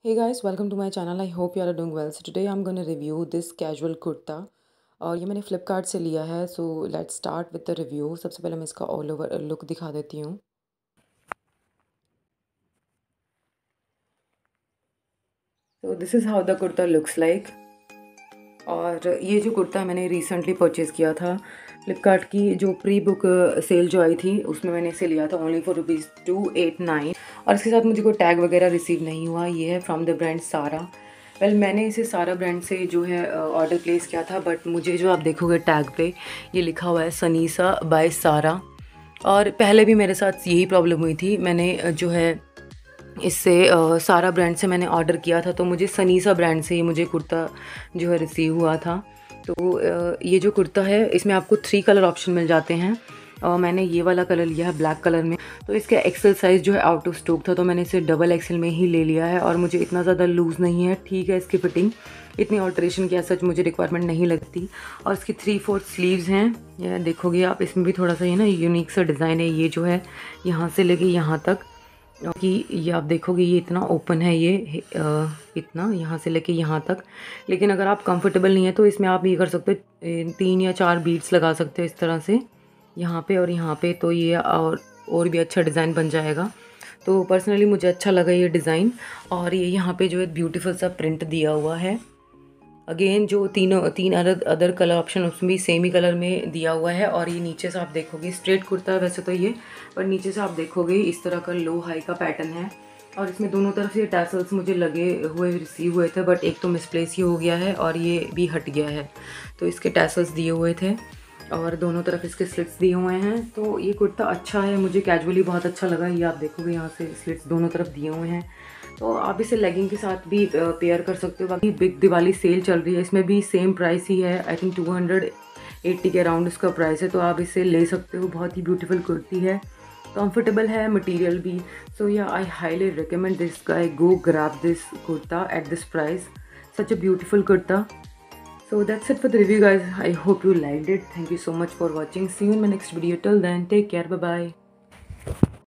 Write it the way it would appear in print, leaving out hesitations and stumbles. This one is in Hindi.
Hey guys, welcome to my channel. I hope you all are doing well. So today I'm going to review this casual kurta और ये मैंने फ्लिपकार्ट से लिया है. So let's start with the review. सबसे पहले मैं इसका ऑल ओवर लुक दिखा देती हूँ. तो this is how the kurta looks like. और ये जो कुर्ता मैंने रिसेंटली परचेज़ किया था फ्लिपकार्ट की जो प्री बुक सेल जो आई थी उसमें मैंने इसे लिया था ओनली फॉर ₹289. और इसके साथ मुझे कोई टैग वगैरह रिसीव नहीं हुआ. ये है फ्रॉम द ब्रांड सारा. मैंने इसे सारा ब्रांड से जो है ऑर्डर प्लेस किया था, बट मुझे जो आप देखोगे टैग पे ये लिखा हुआ है सनीसा बाय सारा. और पहले भी मेरे साथ यही प्रॉब्लम हुई थी. मैंने जो है इससे सारा ब्रांड से मैंने ऑर्डर किया था, तो मुझे सनीसा ब्रांड से ही मुझे कुर्ता जो है रिसीव हुआ था. तो ये जो कुर्ता है इसमें आपको 3 कलर ऑप्शन मिल जाते हैं और मैंने ये वाला कलर लिया है ब्लैक कलर में. तो इसका एक्सेल साइज़ जो है आउट ऑफ स्टॉक था, तो मैंने इसे डबल एक्सेल में ही ले लिया है. और मुझे इतना ज़्यादा लूज़ नहीं है, ठीक है इसकी फिटिंग. इतनी ऑल्ट्रेशन की सच मुझे रिक्वायरमेंट नहीं लगती. और इसकी 3/4 स्लीव्स हैं. ये देखोगे आप, इसमें भी थोड़ा सा ये ना यूनिक सा डिज़ाइन है. ये जो है यहाँ से लेके यहाँ तक कि ये आप देखोगे ये इतना ओपन है, ये इतना यहाँ से लेके यहाँ तक. लेकिन अगर आप कंफर्टेबल नहीं है तो इसमें आप ये कर सकते हो, 3 या 4 बीड्स लगा सकते हो इस तरह से यहाँ पे और यहाँ पे. तो ये और भी अच्छा डिज़ाइन बन जाएगा. तो पर्सनली मुझे अच्छा लगा ये डिज़ाइन. और ये यहाँ पे जो है ब्यूटीफुल सा प्रिंट दिया हुआ है. अगेन जो तीन अदर कलर ऑप्शन उसमें भी सेम ही कलर में दिया हुआ है. और ये नीचे से आप देखोगे स्ट्रेट कुर्ता है वैसे तो ये, पर नीचे से आप देखोगे इस तरह का लो हाई का पैटर्न है. और इसमें दोनों तरफ ये टैसल्स मुझे लगे हुए रिसीव हुए थे, बट एक तो मिसप्लेस ही हो गया है और ये भी हट गया है. तो इसके टैसल्स दिए हुए थे और दोनों तरफ इसके स्लिट्स दिए हुए हैं. तो ये कुर्ता अच्छा है, मुझे कैजुअली बहुत अच्छा लगा. ये आप देखोगे यहाँ से स्लिट्स दोनों तरफ दिए हुए हैं. तो आप इसे लेगिंग के साथ भी पेयर कर सकते हो. बाकी बिग दिवाली सेल चल रही है, इसमें भी सेम प्राइस ही है. आई थिंक 280 के अराउंड इसका प्राइस है. तो आप इसे ले सकते हो. बहुत ही ब्यूटीफुल कुर्ती है, कंफर्टेबल है, मटेरियल भी. So yeah I highly recommend this guy. Go grab this kurta at this price. Such a beautiful kurta. So that's it for the review guys. I hope you liked it. Thank you so much for watching. See you in my next video. Till then, take care. Bye bye.